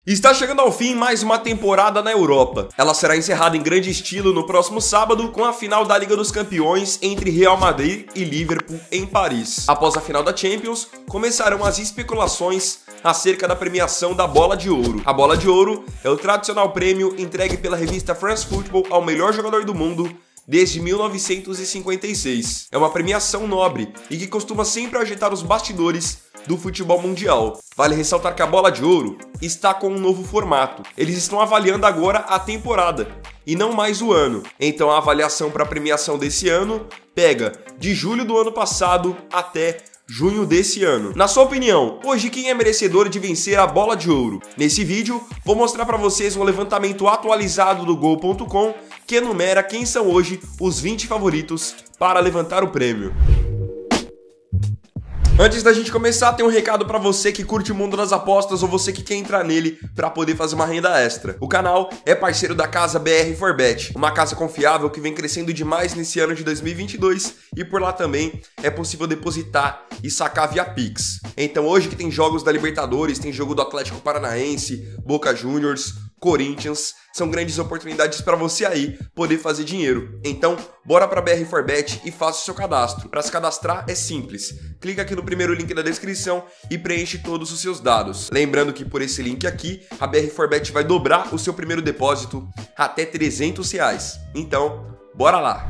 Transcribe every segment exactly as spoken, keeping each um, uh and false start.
Está chegando ao fim mais uma temporada na Europa. Ela será encerrada em grande estilo no próximo sábado com a final da Liga dos Campeões entre Real Madrid e Liverpool em Paris. Após a final da Champions, começarão as especulações acerca da premiação da Bola de Ouro. A Bola de Ouro é o tradicional prêmio entregue pela revista France Football ao melhor jogador do mundo desde mil novecentos e cinquenta e seis. É uma premiação nobre e que costuma sempre agitar os bastidores do futebol mundial. Vale ressaltar que a Bola de Ouro está com um novo formato. Eles estão avaliando agora a temporada e não mais o ano. Então a avaliação para a premiação desse ano pega de julho do ano passado até junho desse ano. Na sua opinião, hoje quem é merecedor de vencer a Bola de Ouro? Nesse vídeo, vou mostrar para vocês um levantamento atualizado do Gol ponto com que enumera quem são hoje os vinte favoritos para levantar o prêmio. Antes da gente começar, tem um recado para você que curte o mundo das apostas ou você que quer entrar nele para poder fazer uma renda extra. O canal é parceiro da casa B R four bet, uma casa confiável que vem crescendo demais nesse ano de dois mil e vinte e dois e por lá também é possível depositar e sacar via Pix. Então hoje que tem jogos da Libertadores, tem jogo do Atlético Paranaense, Boca Juniors, Corinthians, são grandes oportunidades para você aí poder fazer dinheiro. Então, bora para B R four bet e faça o seu cadastro. Para se cadastrar é simples. Clica aqui no primeiro link da descrição e preenche todos os seus dados. Lembrando que por esse link aqui, a B R four bet vai dobrar o seu primeiro depósito até trezentos reais. Então, bora lá!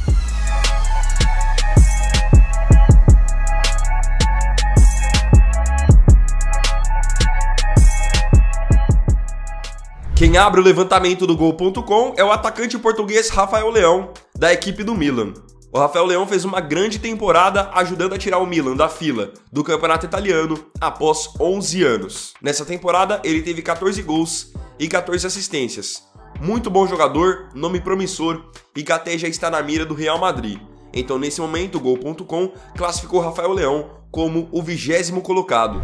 Quem abre o levantamento do Gol ponto com é o atacante português Rafael Leão, da equipe do Milan. O Rafael Leão fez uma grande temporada ajudando a tirar o Milan da fila do campeonato italiano após onze anos. Nessa temporada ele teve quatorze gols e quatorze assistências. Muito bom jogador, nome promissor e que até já está na mira do Real Madrid. Então nesse momento o Gol ponto com classificou Rafael Leão como o vigésimo colocado.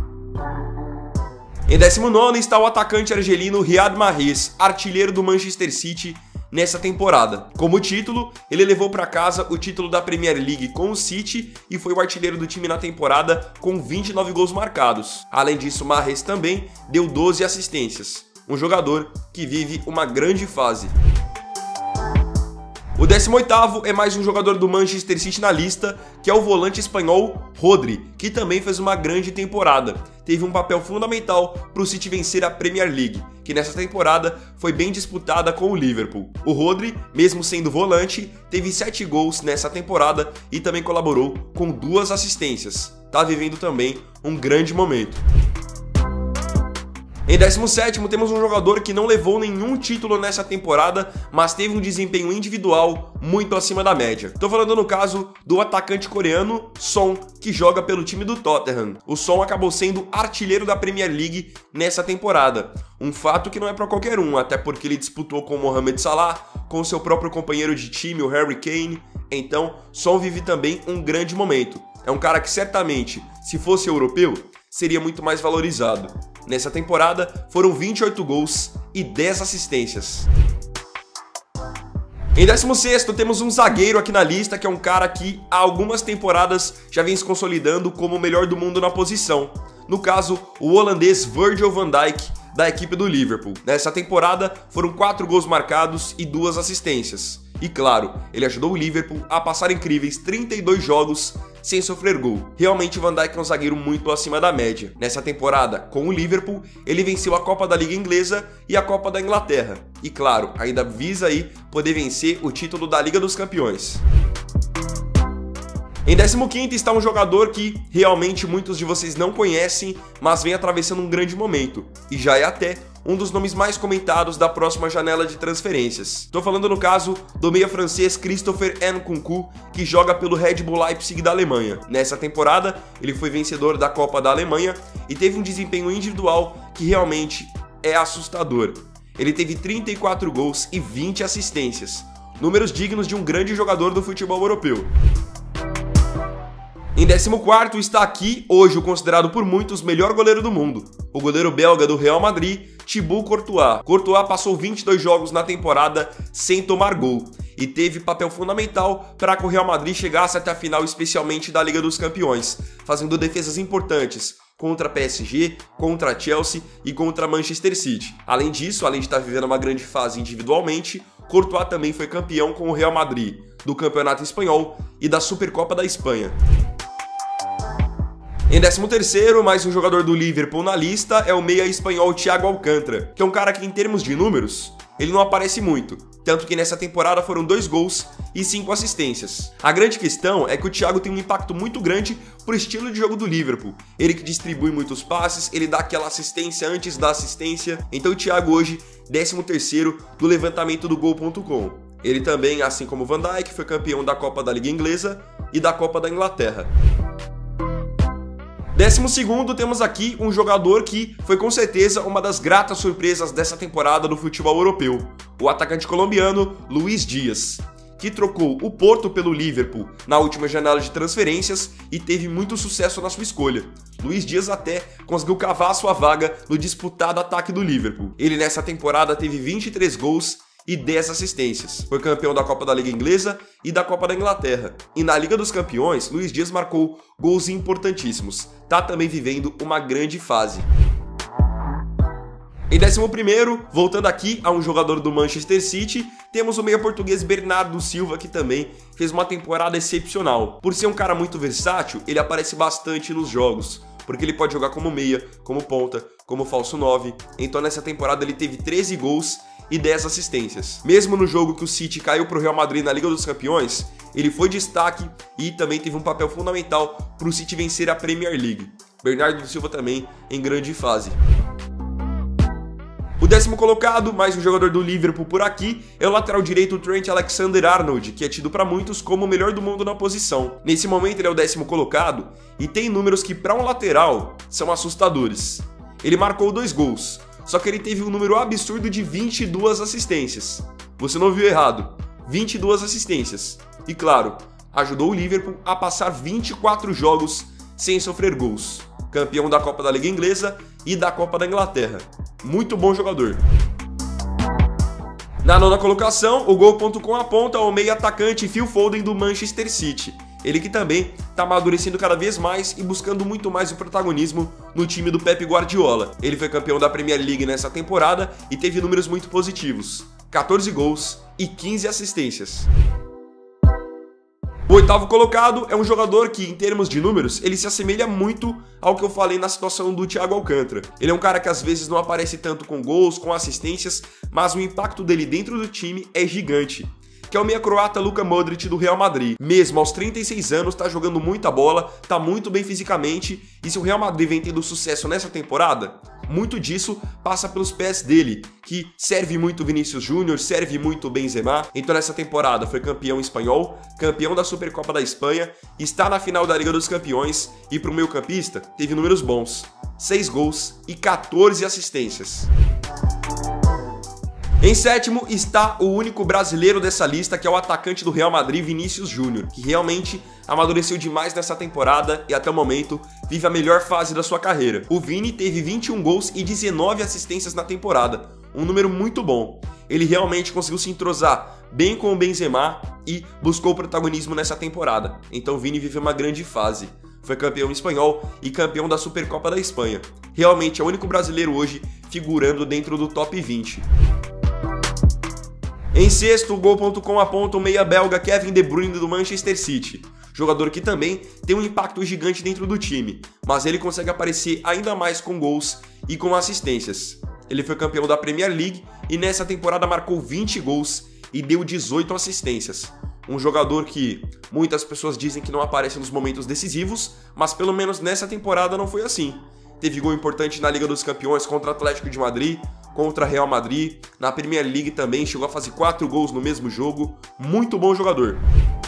Em décimo nono está o atacante argelino Riyad Mahrez, artilheiro do Manchester City nessa temporada. Como título, ele levou para casa o título da Premier League com o City e foi o artilheiro do time na temporada com vinte e nove gols marcados. Além disso, Mahrez também deu doze assistências. Um jogador que vive uma grande fase. O décimo oitavo é mais um jogador do Manchester City na lista, que é o volante espanhol Rodri, que também fez uma grande temporada. Teve um papel fundamental para o City vencer a Premier League, que nessa temporada foi bem disputada com o Liverpool. O Rodri, mesmo sendo volante, teve sete gols nessa temporada e também colaborou com duas assistências. Tá vivendo também um grande momento. Em décimo sétimo temos um jogador que não levou nenhum título nessa temporada, mas teve um desempenho individual muito acima da média. Tô falando no caso do atacante coreano Son, que joga pelo time do Tottenham. O Son acabou sendo artilheiro da Premier League nessa temporada. Um fato que não é para qualquer um, até porque ele disputou com o Mohamed Salah, com seu próprio companheiro de time, o Harry Kane. Então, Son vive também um grande momento. É um cara que certamente, se fosse europeu, seria muito mais valorizado. Nessa temporada, foram vinte e oito gols e dez assistências. Em décimo sexto, temos um zagueiro aqui na lista, que é um cara que há algumas temporadas já vem se consolidando como o melhor do mundo na posição. No caso, o holandês Virgil van Dijk, da equipe do Liverpool. Nessa temporada, foram quatro gols marcados e duas assistências. E claro, ele ajudou o Liverpool a passar incríveis trinta e dois jogos sem sofrer gol. Realmente, Van Dijk é um zagueiro muito acima da média. Nessa temporada, com o Liverpool, ele venceu a Copa da Liga Inglesa e a Copa da Inglaterra. E claro, ainda visa aí poder vencer o título da Liga dos Campeões. Em décimo quinto está um jogador que realmente muitos de vocês não conhecem, mas vem atravessando um grande momento, e já é até um dos nomes mais comentados da próxima janela de transferências. Estou falando no caso do meia francês Christopher Nkunku, que joga pelo Red Bull Leipzig da Alemanha. Nessa temporada, ele foi vencedor da Copa da Alemanha e teve um desempenho individual que realmente é assustador. Ele teve trinta e quatro gols e vinte assistências, números dignos de um grande jogador do futebol europeu. Em décimo quarto está aqui, hoje o considerado por muitos melhor goleiro do mundo, o goleiro belga do Real Madrid, Thibaut Courtois. Courtois passou vinte e dois jogos na temporada sem tomar gol e teve papel fundamental para que o Real Madrid chegasse até a final, especialmente da Liga dos Campeões, fazendo defesas importantes contra P S G, contra Chelsea e contra Manchester City. Além disso, além de estar vivendo uma grande fase individualmente, Courtois também foi campeão com o Real Madrid, do Campeonato Espanhol e da Supercopa da Espanha. Em décimo terceiro, mais um jogador do Liverpool na lista é o meia espanhol Thiago Alcântara, que é um cara que, em termos de números, ele não aparece muito, tanto que nessa temporada foram dois gols e cinco assistências. A grande questão é que o Thiago tem um impacto muito grande pro estilo de jogo do Liverpool. Ele que distribui muitos passes, ele dá aquela assistência antes da assistência. Então o Thiago hoje, décimo terceiro do levantamento do gol ponto com. Ele também, assim como o Van Dijk, foi campeão da Copa da Liga Inglesa e da Copa da Inglaterra. Décimo segundo, temos aqui um jogador que foi com certeza uma das gratas surpresas dessa temporada do futebol europeu, o atacante colombiano Luis Diaz, que trocou o Porto pelo Liverpool na última janela de transferências e teve muito sucesso na sua escolha. Luis Diaz até conseguiu cavar a sua vaga no disputado ataque do Liverpool. Ele nessa temporada teve vinte e três gols e dez assistências. Foi campeão da Copa da Liga Inglesa e da Copa da Inglaterra. E na Liga dos Campeões, Luis Diaz marcou gols importantíssimos. Tá também vivendo uma grande fase. Em décimo primeiro, voltando aqui a um jogador do Manchester City, temos o meia português Bernardo Silva, que também fez uma temporada excepcional. Por ser um cara muito versátil, ele aparece bastante nos jogos, porque ele pode jogar como meia, como ponta, como falso nove. Então nessa temporada ele teve treze gols e dez assistências. Mesmo no jogo que o City caiu para o Real Madrid na Liga dos Campeões, ele foi destaque e também teve um papel fundamental para o City vencer a Premier League. Bernardo Silva também em grande fase. O décimo colocado, mais um jogador do Liverpool por aqui, é o lateral direito Trent Alexander-Arnold, que é tido para muitos como o melhor do mundo na posição. Nesse momento ele é o décimo colocado e tem números que para um lateral são assustadores. Ele marcou dois gols, só que ele teve um número absurdo de vinte e duas assistências. Você não viu errado, vinte e duas assistências. E claro, ajudou o Liverpool a passar vinte e quatro jogos sem sofrer gols. Campeão da Copa da Liga Inglesa e da Copa da Inglaterra. Muito bom jogador. Na nona colocação, o gol ponto com aponta ao meio atacante Phil Foden do Manchester City. Ele que também está amadurecendo cada vez mais e buscando muito mais o protagonismo no time do Pep Guardiola. Ele foi campeão da Premier League nessa temporada e teve números muito positivos. quatorze gols e quinze assistências. O oitavo colocado é um jogador que, em termos de números, ele se assemelha muito ao que eu falei na situação do Thiago Alcântara. Ele é um cara que às vezes não aparece tanto com gols, com assistências, mas o impacto dele dentro do time é gigante, que é o meia croata Luka Modric do Real Madrid. Mesmo aos trinta e seis anos, tá jogando muita bola, tá muito bem fisicamente, e se o Real Madrid vem tendo sucesso nessa temporada, muito disso passa pelos pés dele, que serve muito Vinícius Júnior, serve muito Benzema. Então nessa temporada foi campeão espanhol, campeão da Supercopa da Espanha, está na final da Liga dos Campeões e pro meio campista teve números bons, seis gols e quatorze assistências. Em sétimo está o único brasileiro dessa lista, que é o atacante do Real Madrid, Vinícius Júnior, que realmente amadureceu demais nessa temporada e até o momento vive a melhor fase da sua carreira. O Vini teve vinte e um gols e dezenove assistências na temporada, um número muito bom. Ele realmente conseguiu se entrosar bem com o Benzema e buscou o protagonismo nessa temporada. Então o Vini vive uma grande fase. Foi campeão espanhol e campeão da Supercopa da Espanha. Realmente é o único brasileiro hoje figurando dentro do top vinte. Em sexto, o gol ponto com aponta o meia belga Kevin De Bruyne do Manchester City. Jogador que também tem um impacto gigante dentro do time, mas ele consegue aparecer ainda mais com gols e com assistências. Ele foi campeão da Premier League e nessa temporada marcou vinte gols e deu dezoito assistências. Um jogador que muitas pessoas dizem que não aparece nos momentos decisivos, mas pelo menos nessa temporada não foi assim. Teve gol importante na Liga dos Campeões contra o Atlético de Madrid, contra Real Madrid, na Premier League também, chegou a fazer quatro gols no mesmo jogo, muito bom jogador.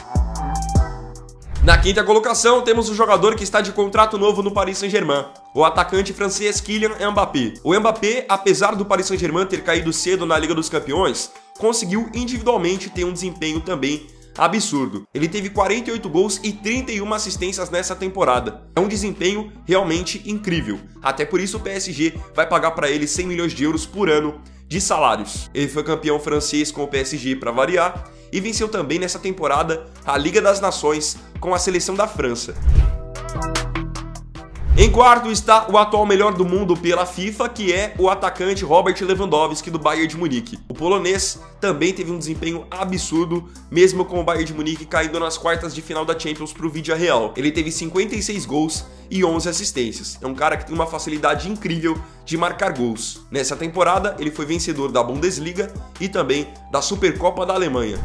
Na quinta colocação, temos o jogador que está de contrato novo no Paris Saint-Germain, o atacante francês Kylian Mbappé. O Mbappé, apesar do Paris Saint-Germain ter caído cedo na Liga dos Campeões, conseguiu individualmente ter um desempenho também absurdo. Ele teve quarenta e oito gols e trinta e uma assistências nessa temporada. É um desempenho realmente incrível. Até por isso o P S G vai pagar para ele cem milhões de euros por ano de salários. Ele foi campeão francês com o P S G para variar e venceu também nessa temporada a Liga das Nações com a seleção da França. Em quarto está o atual melhor do mundo pela FIFA, que é o atacante Robert Lewandowski do Bayern de Munique. O polonês também teve um desempenho absurdo, mesmo com o Bayern de Munique caindo nas quartas de final da Champions pro Villarreal. Ele teve cinquenta e seis gols e onze assistências. É um cara que tem uma facilidade incrível de marcar gols. Nessa temporada, ele foi vencedor da Bundesliga e também da Supercopa da Alemanha.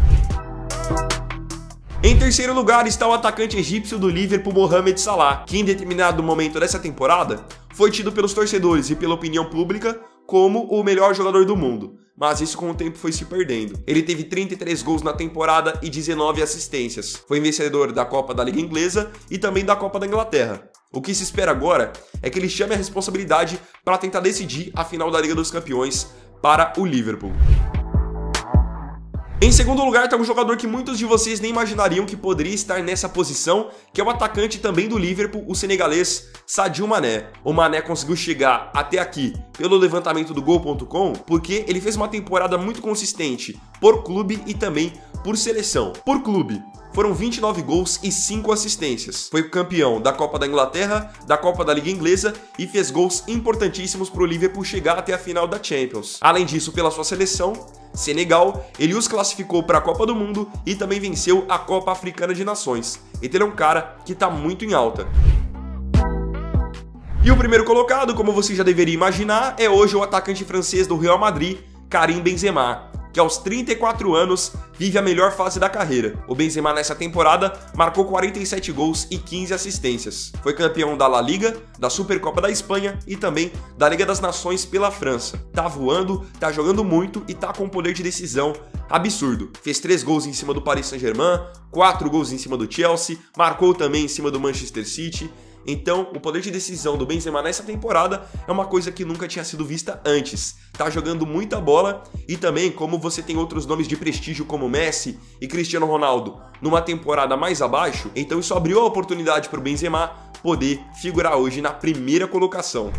Em terceiro lugar está o atacante egípcio do Liverpool, Mohamed Salah, que em determinado momento dessa temporada foi tido pelos torcedores e pela opinião pública como o melhor jogador do mundo, mas isso com o tempo foi se perdendo. Ele teve trinta e três gols na temporada e dezenove assistências. Foi vencedor da Copa da Liga Inglesa e também da Copa da Inglaterra. O que se espera agora é que ele chame a responsabilidade para tentar decidir a final da Liga dos Campeões para o Liverpool. Em segundo lugar está um jogador que muitos de vocês nem imaginariam que poderia estar nessa posição, que é o atacante também do Liverpool, o senegalês Sadio Mané. O Mané conseguiu chegar até aqui pelo levantamento do gol ponto com porque ele fez uma temporada muito consistente por clube e também por seleção. Por clube, foram vinte e nove gols e cinco assistências. Foi campeão da Copa da Inglaterra, da Copa da Liga Inglesa e fez gols importantíssimos para o Liverpool chegar até a final da Champions. Além disso, pela sua seleção, Senegal, ele os classificou para a Copa do Mundo e também venceu a Copa Africana de Nações. Então ele é um cara que está muito em alta. E o primeiro colocado, como você já deveria imaginar, é hoje o atacante francês do Real Madrid, Karim Benzema, que aos trinta e quatro anos vive a melhor fase da carreira. O Benzema nessa temporada marcou quarenta e sete gols e quinze assistências. Foi campeão da La Liga, da Supercopa da Espanha e também da Liga das Nações pela França. Tá voando, tá jogando muito e tá com um poder de decisão absurdo. Fez três gols em cima do Paris Saint-Germain, quatro gols em cima do Chelsea, marcou também em cima do Manchester City. Então, o poder de decisão do Benzema nessa temporada é uma coisa que nunca tinha sido vista antes. Tá jogando muita bola e também, como você tem outros nomes de prestígio como Messi e Cristiano Ronaldo numa temporada mais abaixo, então isso abriu a oportunidade para o Benzema poder figurar hoje na primeira colocação.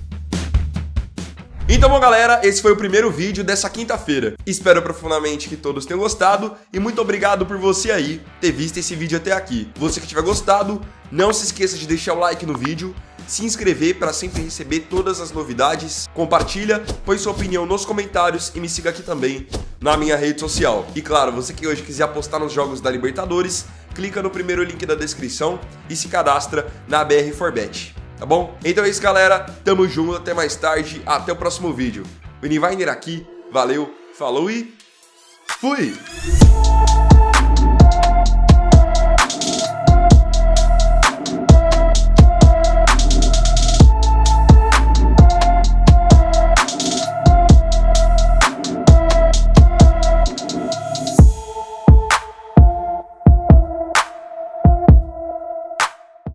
Então, bom, galera, esse foi o primeiro vídeo dessa quinta-feira. Espero profundamente que todos tenham gostado e muito obrigado por você aí ter visto esse vídeo até aqui. Você que tiver gostado, não se esqueça de deixar o like no vídeo, se inscrever para sempre receber todas as novidades, compartilha, põe sua opinião nos comentários e me siga aqui também na minha rede social. E claro, você que hoje quiser apostar nos jogos da Libertadores, clica no primeiro link da descrição e se cadastra na B R quatro bet. Tá bom? Então é isso, galera. Tamo junto, até mais tarde, até o próximo vídeo. O Nivainer aqui, valeu, falou e fui!